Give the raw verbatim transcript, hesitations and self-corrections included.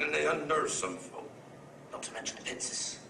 and they unnerve some folk. Not to mention pincers.